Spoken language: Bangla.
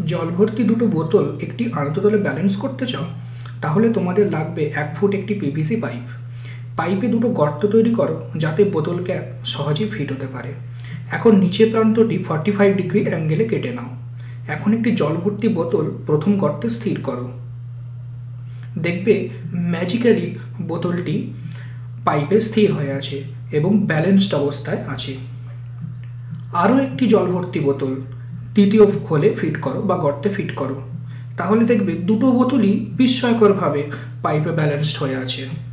জল ভর্তি দুটো বোতল একটি আড়তলে ব্যালেন্স করতে চাও, তাহলে তোমাদের লাগবে 1 ফুট একটি পিভিসি পাইপ। পাইপে দুটো গর্ত তৈরি করো যাতে বোতল ক্যাপ সহজেই ফিট হতে পারে। এখন নিচে প্রান্তটি 45 ডিগ্রি অ্যাঙ্গেলে কেটে নাও। এখন একটি জল ভর্তি বোতল প্রথম গর্তে স্থির করো। দেখবে ম্যাজিক্যালি বোতলটি পাইপে স্থির হয়ে আছে এবং ব্যালেন্সড অবস্থায় আছে। আরও একটি জল ভর্তি বোতল তৃতীয় হোলে ফিট করো বা গর্তে ফিট করো। তাহলে দেখবে দুটো বোতলই বিস্ময়করভাবে পাইপে ব্যালেন্সড হয়ে আছে।